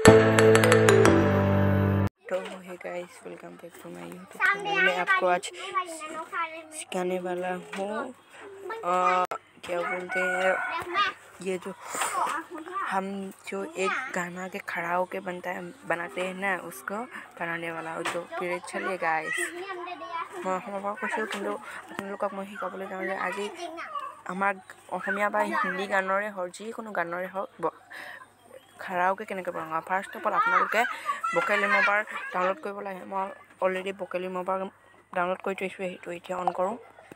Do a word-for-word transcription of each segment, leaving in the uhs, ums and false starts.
तो hey guys, welcome back to my YouTube channel. मैं आपको आज सिखाने वाला हूँ क्या बोलते हैं, ये जो हम जो एक गाना के खड़ा होके बनता है बनाते हैं ना, उसको बनाने वाला हूँ। तो फिर चलिए गाइस, मैं हमारा কৈছোঁ কিন্তু আপোনালোকক মই শিকাবলৈ যাওঁ যে আজি আমাৰ অসমীয়া বা হিন্দী গানৰে হওক, যিকোনো গানৰে হওক karaoke কেনেকৈ বনাওঁ। ফাৰ্ষ্ট অফ অল আপোনালোকে ভোকেল ৰিমুভাৰ ডাউনলোড কৰিব লাগে। মই অলৰেডি ভোকেল ৰিমুভাৰ ডাউনলোড কৰি থৈছোঁ, সেইটো এতিয়া অন কৰোঁ।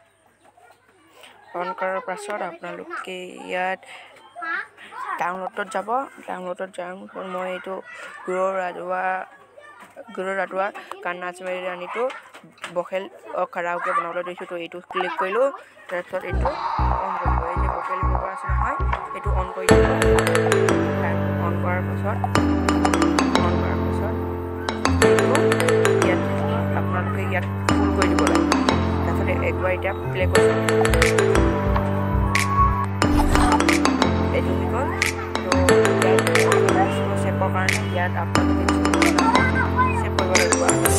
অন কৰাৰ পাছত আপোনালোকে ইয়াত ডাউনলোডত যাব। ডাউনলোডত যাওঁ মই এইটো গুৰু ৰাজোৱা গুৰু ৰাজোৱা গান নাচমেৰি ৰাণীটো ভোকেল karaoke বনাবলৈ দিছোঁ। তো এইটো ক্লিক কৰিলোঁ, তাৰপিছত এইটো অন কৰিব। এই যে ভোকেল ৰিমুভাৰ আছে নহয়, এইটো অন কৰি দিব। অন কৰাৰ পাছত অন কৰাৰ পাছত এইটো ইয়াত আপোনালোকে ইয়াত ফুল কৰি দিব লাগে। তাৰপিছত একবাৰ এতিয়া প্লে কৰিছোঁ, এইটো হৈ গ'ল। তো ইয়াত চেপৰ কাৰণে ইয়াত আপোনালোকে চেভ কৰিব লাগিব।